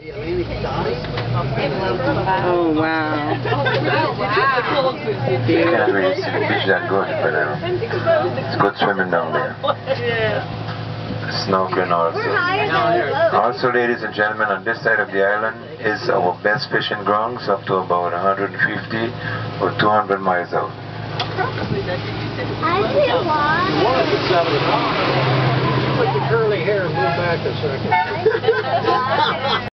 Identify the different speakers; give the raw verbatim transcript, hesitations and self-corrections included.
Speaker 1: Oh, wow.
Speaker 2: You can't really see the beach that good, but uh, it's good swimming down there. Snorkeling also. Also, ladies and gentlemen, on this side of the island is our best fishing grounds, up to about one hundred fifty or two hundred miles out.
Speaker 3: I see one.
Speaker 4: One at seven o'clock. Put the curly hair and move back a second.